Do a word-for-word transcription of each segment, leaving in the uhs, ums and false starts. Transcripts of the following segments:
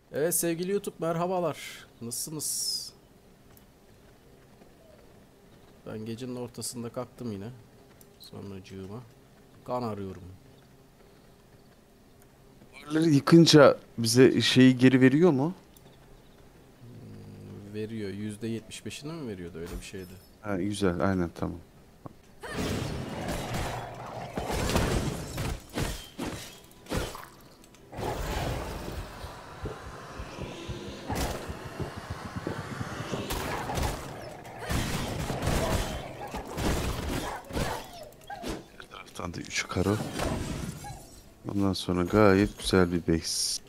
Evet sevgili YouTube merhabalar. Nasılsınız? Ben gecenin ortasında kalktım yine. Sonracığıma kan arıyorum. Duvarları yıkınca bize şeyi geri veriyor mu? Veriyor. yüzde yetmiş beşini mi veriyordu, öyle bir şeydi. Ha, güzel, aynen, tamam. Her taraftan da üç karo. Ondan sonra gayet güzel bir base.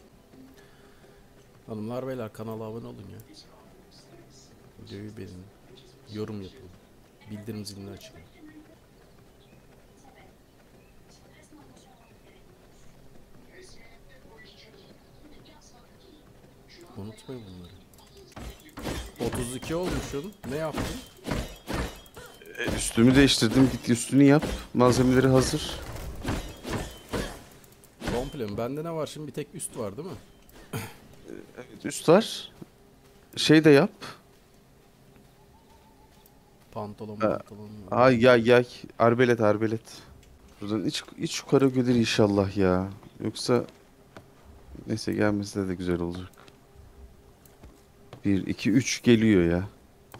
Hanımlar beyler kanala abone olun ya. Videoyu beğenin. Yorum yapın. Bildirim zilini açın. Unutmayın bunları. otuz iki olmuşsun. Ne yaptın? E, üstümü değiştirdim. Git üstünü yap. Malzemeleri hazır. Komple mi? Bende ne var şimdi? Bir tek üst var değil mi? Evet, üst var. Şey de yap. Pantolon Ha, pantolon. ay yay yay. Arbelet arbelet. Buradan iç, iç yukarı gelir inşallah ya. Yoksa neyse, gelmese de güzel olacak. Bir, iki, üç geliyor ya.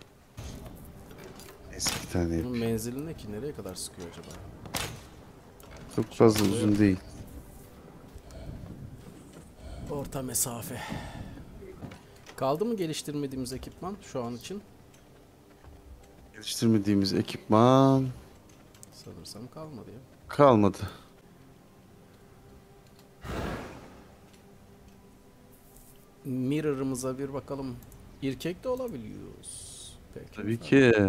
Neyse, bir tane Bunun yapayım. menzili ne ki? Nereye kadar sıkıyor acaba? Çok fazla Şurada yok. uzun değil. Orta mesafe. Kaldı mı geliştirmediğimiz ekipman şu an için? Geliştirmediğimiz ekipman Sanırsam kalmadı ya. kalmadı. Mirror'ımıza bir bakalım. İrkek de olabiliyoruz. Peki Tabii efendim. ki.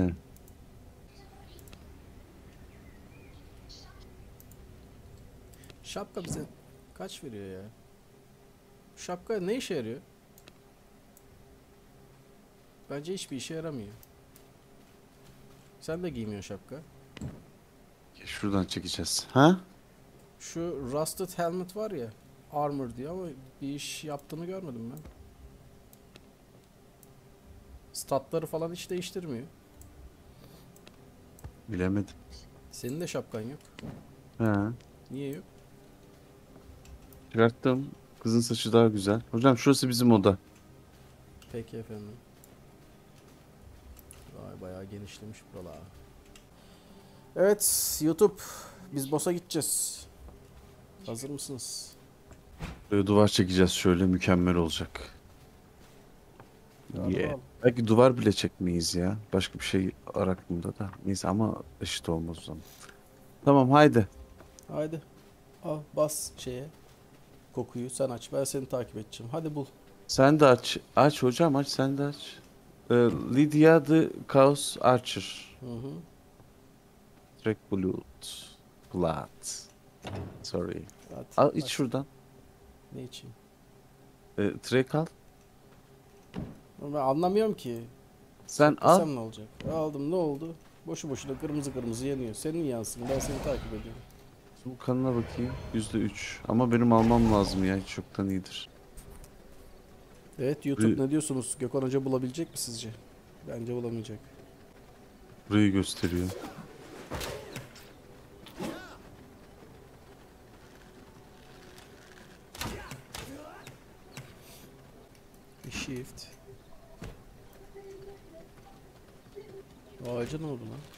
Şapka bize kaç veriyor ya? Şapka ne işe yarıyor? Bence hiçbir işe yaramıyor. Sen de giymiyorsun şapka. Şuradan çekeceğiz. Ha? Şu Rusted Helmet var ya. Armor diyor ama bir iş yaptığını görmedim ben. Statları falan hiç değiştirmiyor. Bilemedim. Senin de şapkan yok. Ha. Niye yok? Çıkarttım. Kızın saçı daha güzel. Hocam şurası bizim oda. Peki efendim. Vay bayağı genişlemiş buralar. Evet YouTube, biz boss'a gideceğiz. Hazır mısınız? Böyle duvar çekeceğiz, şöyle mükemmel olacak. Hadi Yeah. bakalım. Belki duvar bile çekmeyiz ya. Başka bir şey var aklımda da. Neyse, ama eşit olmaz o zaman. Tamam, haydi. Haydi. Al bas şeye. Kokuyu sen aç. Ben seni takip edeceğim. Hadi bul. Sen de aç. Aç hocam, aç, sen de aç. Ee, Lydia the Chaos Archer. Hı hı. Track Blood. Blood. Sorry. Al, Hadi iç aç. şuradan. Ne içeyim? Ee, track al. Ama ben anlamıyorum ki. Sen al. Söylesem ne olacak? Aldım, ne oldu? Boşu boşuna kırmızı kırmızı yanıyor. Senin yansın. Ben seni takip ediyorum. Bu kanına bakayım. yüzde üç. Ama benim almam lazım ya. Hiç yoktan iyidir. Evet YouTube, Burayı, ne diyorsunuz? Gökhan Hoca bulabilecek mi sizce? Bence bulamayacak. burayı gösteriyor. Bir shift. O ağaca ne oldu lan?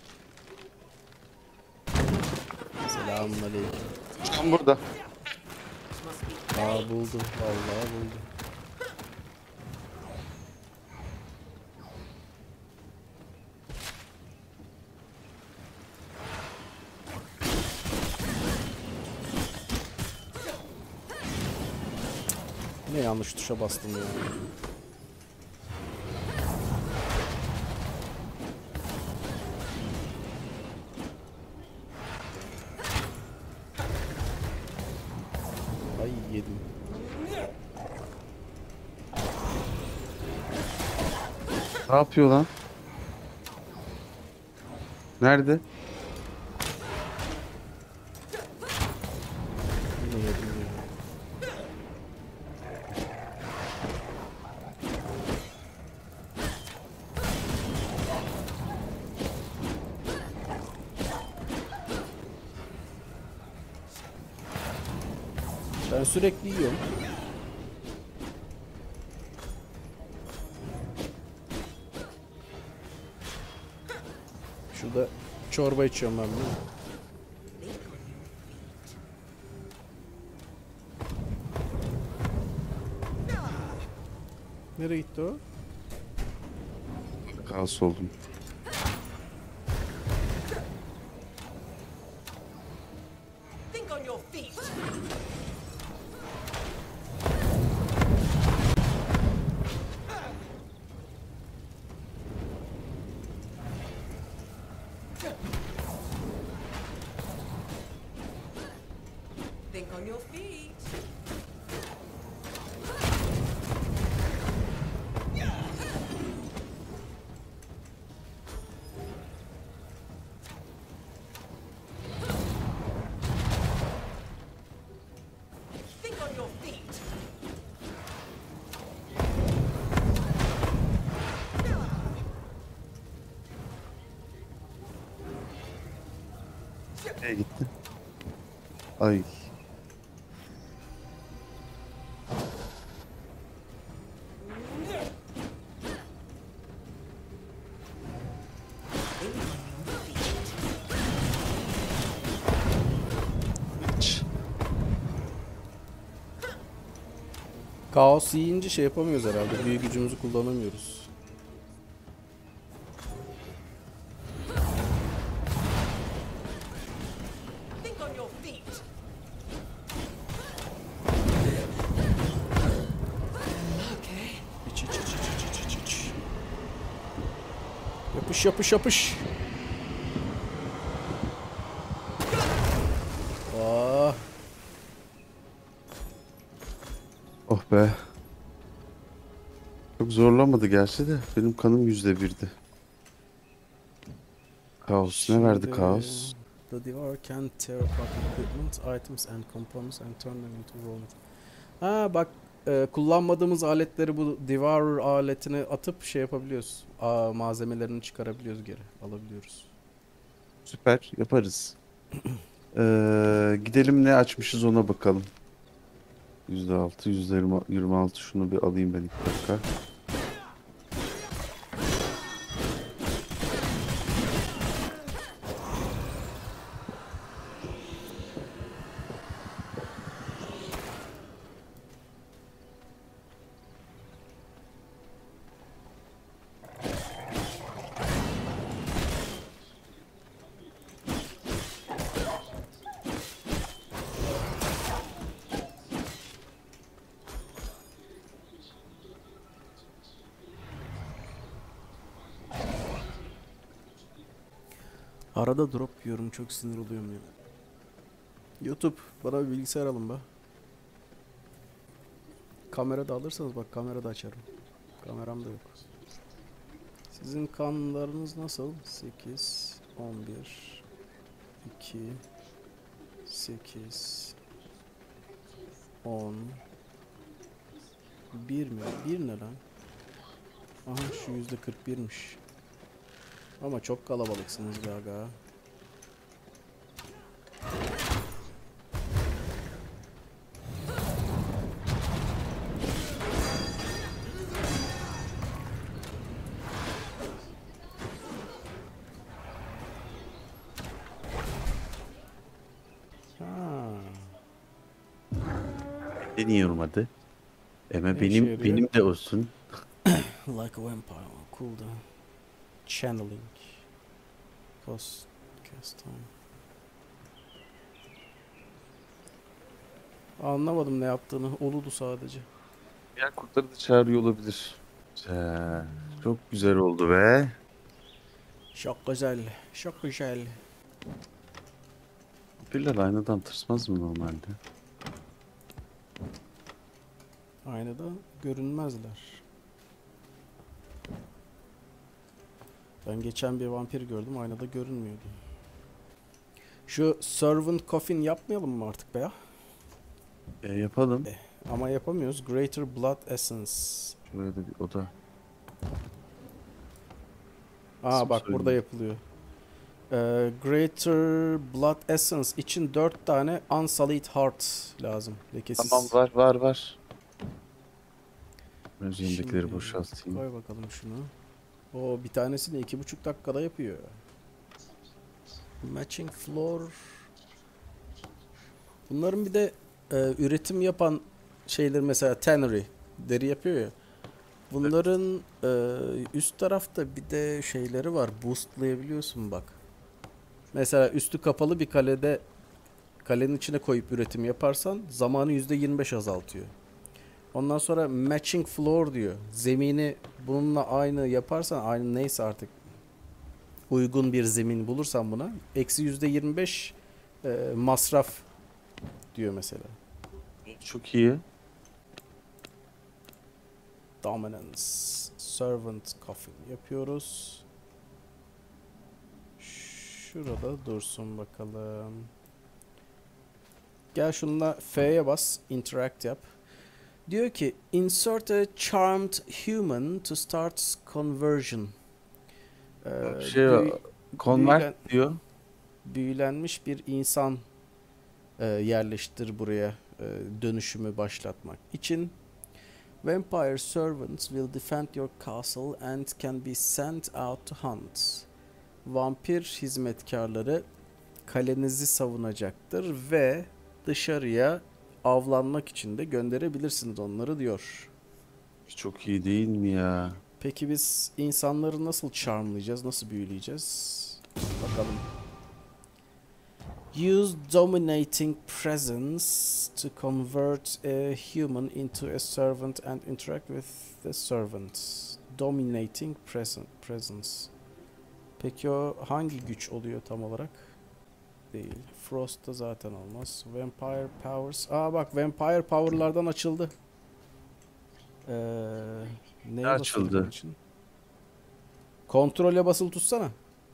Selamünaleyküm. Tam burada. Aa buldu. Vallahi buldu. Ne yanlış tuşa bastım ya. Ay yedim. Ne yapıyor lan? Nerede? Yine yedim ya. Ben sürekli yiyorum. Şurada çorba içiyorum ben de. Nereye gitti o? Kaos oldum. Think on your feet. Think on your feet. Think on your feet. Nereye gitti? Ay. Kaos yiyince şey yapamıyoruz herhalde. Büyü gücümüzü kullanamıyoruz. Think on your feet. Okay. İç iç iç iç iç iç iç iç. Yapış yapış yapış. Ah, Oh be. Çok zorlamadı gerçi de. Benim kanım yüzde birdi. Kaos. Ne verdi şimdi kaos? The devour can tear apart equipment, items and components and turn them into raw material. Ha bak, e, kullanmadığımız aletleri bu Devourer aletine atıp şey yapabiliyoruz. Aa, malzemelerini çıkarabiliyoruz, geri alabiliyoruz. Süper. Yaparız. Ee, gidelim ne açmışız ona bakalım. yüzde altı, yüzde yirmi altı. Şunu bir alayım ben ilk dakika. Arada drop yiyorum, çok sinir oluyorum ya. YouTube, bana bir bilgisayar alın be. Kamera da alırsanız bak, kamera da açarım. Kameram da yok. Sizin kanlarınız nasıl? sekiz, on bir, iki, sekiz, on, bir mi? bir ne lan? Aha, şu yüzde kırk birmiş. Ama çok kalabalıksınız be aga. Ha. Deniyorum hadi. Ama Ne işe benim yarıyor? benim de olsun. Like a vampire, cooldown. Channeling. Cost, cast time. Anlamadım ne yaptığını. Oludu sadece. Diğer kurtları da çağırıyor olabilir. Güzel. Çok güzel oldu be. Çok güzel. Çok güzel. Vampirler aynadan tırsmaz mı normalde? Aynada görünmezler. Ben geçen bir vampir gördüm, aynada görünmüyordu. Şu Servant Coffin yapmayalım mı artık be ya? E, yapalım. Ama yapamıyoruz. Greater Blood Essence. Şuraya da bir oda. Aa İsim bak, söyleyeyim. burada yapılıyor. Ee, Greater Blood Essence için dört tane Unsullied Heart lazım. Lekesiz. Tamam, var var var. Ben Şimdi üzerimdekileri boşaltayım. Koy bakalım şunu. O bir tanesini iki buçuk dakikada yapıyor. Matching Floor. Bunların bir de e, üretim yapan şeyler, mesela tannery deri yapıyor ya. Bunların e, üst tarafta bir de şeyleri var. Boostlayabiliyorsun bak. Mesela üstü kapalı bir kalede, kalenin içine koyup üretim yaparsan zamanı yüzde yirmi beş azaltıyor. Ondan sonra matching floor diyor. Zemini bununla aynı yaparsan, aynı neyse artık, uygun bir zemin bulursan buna eksi yüzde yirmi beş e, masraf diyor mesela. Çok iyi. Dominance Servant Coffin yapıyoruz. Şurada dursun bakalım. Gel şununla F'ye bas. Interact yap. Diyor ki insert a charmed human to start conversion. Ee, Şey, büyü- convert büyülen- diyor. büyülenmiş bir insan e, yerleştir buraya e, dönüşümü başlatmak için. Vampire servants will defend your castle and can be sent out to hunt. Vampir hizmetkarları kalenizi savunacaktır ve dışarıya avlanmak için de gönderebilirsiniz onları diyor. Çok iyi değil mi ya? Peki biz insanları nasıl charmlayacağız, nasıl büyüleyeceğiz? Bakalım. Use dominating presence to convert a human into a servant and interact with the servant. Dominating presen- presence. Peki o hangi güç oluyor tam olarak? Değil. Frost'ta zaten olmaz. Vampire powers. Aa bak, vampire power'lardan açıldı. Ee, neye Ne basılı açıldı? bunun için? Kontrole basılı tutsana.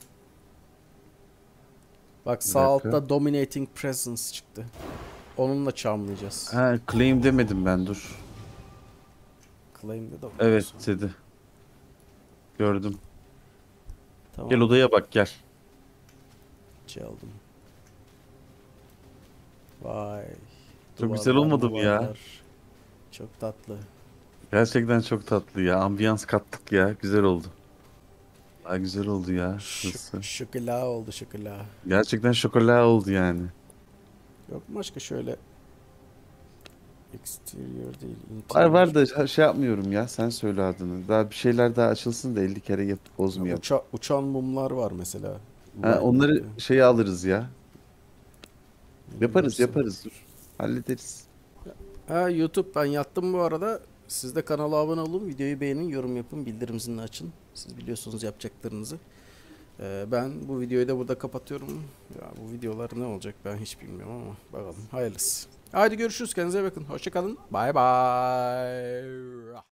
Bak sağ dakika. altta dominating presence çıktı. Onunla charmlayacağız. Ha, claim demedim ben, dur. Claim'de de Evet olsun. dedi. Gördüm. Tamam. Gel odaya bak, gel. Çaldım. Vay. Çok güzel Duvarlar, olmadı mı ya? muvarlar. Çok tatlı. Gerçekten çok tatlı ya. Ambiyans kattık ya. Güzel oldu. Ay, güzel oldu ya. Şurası. Şık, şıkıla oldu şıkıla. Gerçekten şokola oldu yani. Yok mu başka şöyle exterior değil, Var interior. var da şey yapmıyorum ya. Sen söyle adını. Daha bir şeyler daha açılsın da elli kere yapıp bozmayalım. Uça- uçan mumlar var mesela. Ha, Vay onları be. şeye alırız ya. Yaparız Dursun. yaparız, dur. Hallederiz. Ha, YouTube, ben yattım bu arada. Siz de kanala abone olun, videoyu beğenin, yorum yapın, bildirim zilini açın. Siz biliyorsunuz yapacaklarınızı. Ee, ben bu videoyu da burada kapatıyorum. Ya bu videolar ne olacak ben hiç bilmiyorum ama bakalım, hayırlısı. Haydi görüşürüz, kendinize iyi bakın. Hoşça kalın. Bay bay.